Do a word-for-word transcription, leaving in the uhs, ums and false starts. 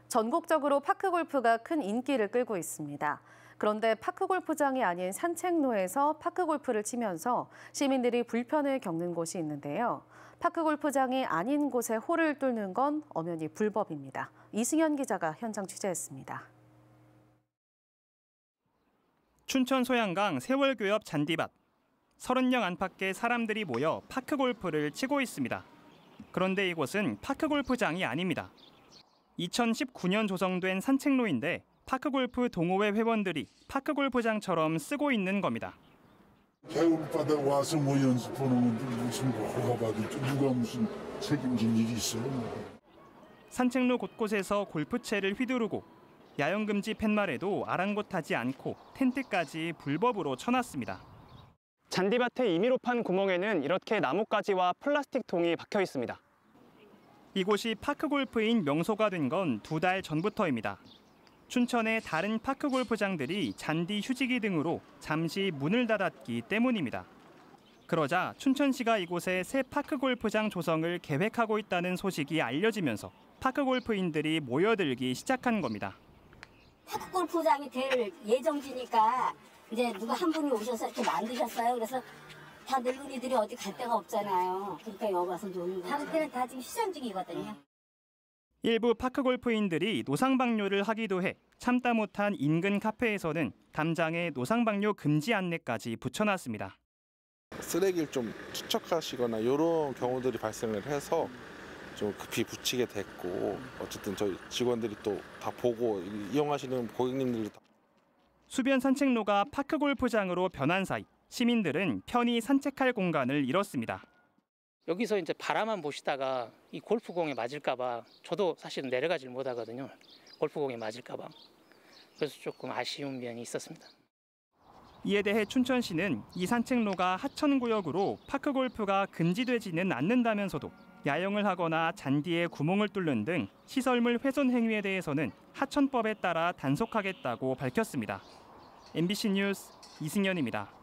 전국적으로 파크골프가 큰 인기를 끌고 있습니다. 그런데 파크골프장이 아닌 산책로에서 파크골프를 치면서 시민들이 불편을 겪는 곳이 있는데요. 파크골프장이 아닌 곳에 홀을 뚫는 건 엄연히 불법입니다. 이승현 기자가 현장 취재했습니다. 춘천 소양강 세월교 옆 잔디밭. 서른영 안팎의 사람들이 모여 파크골프를 치고 있습니다. 그런데 이곳은 파크골프장이 아닙니다. 이천십구 년 조성된 산책로인데 파크골프 동호회 회원들이 파크골프장처럼 쓰고 있는 겁니다. 겨울바다 와서 뭐 연습하는 건데 무슨 뭐 허가받을 줄 누가 무슨 책임질 일이 있어요. 산책로 곳곳에서 골프채를 휘두르고 야영금지 팻말에도 아랑곳하지 않고 텐트까지 불법으로 쳐놨습니다. 잔디밭의 임의로 판 구멍에는 이렇게 나뭇가지와 플라스틱 통이 박혀 있습니다. 이곳이 파크골프인 명소가 된 건 두 달 전부터입니다. 춘천의 다른 파크골프장들이 잔디 휴지기 등으로 잠시 문을 닫았기 때문입니다. 그러자 춘천시가 이곳에 새 파크골프장 조성을 계획하고 있다는 소식이 알려지면서 파크골프인들이 모여들기 시작한 겁니다. 파크골프장이 될 예정지니까 이제 누가 한 분이 오셔서 이렇게 만드셨어요. 그래서 다 늙은이들이 어디 갈 데가 없잖아요. 그러니까 여기 와서 노는 거죠. 다른 데는 다 지금 시전 중이거든요. 일부 파크골프인들이 노상방뇨를 하기도 해 참다 못한 인근 카페에서는 담장에 노상방뇨 금지 안내까지 붙여놨습니다. 쓰레기를 좀 투척하시거나 이런 경우들이 발생을 해서 좀 급히 붙이게 됐고 어쨌든 저희 직원들이 또 다 보고 이용하시는 고객님들이 다. 수변 산책로가 파크골프장으로 변한 사이 시민들은 편히 산책할 공간을 잃었습니다. 여기서 이제 바라만 보시다가 이 골프공에 맞을까 봐 저도 사실은 내려가질 못하거든요. 골프공에 맞을까 봐. 그래서 조금 아쉬운 면이 있었습니다. 이에 대해 춘천시는 이 산책로가 하천구역으로 파크골프가 금지되지는 않는다면서도 야영을 하거나 잔디에 구멍을 뚫는 등 시설물 훼손 행위에 대해서는 하천법에 따라 단속하겠다고 밝혔습니다. 엠비씨 뉴스 이승현입니다.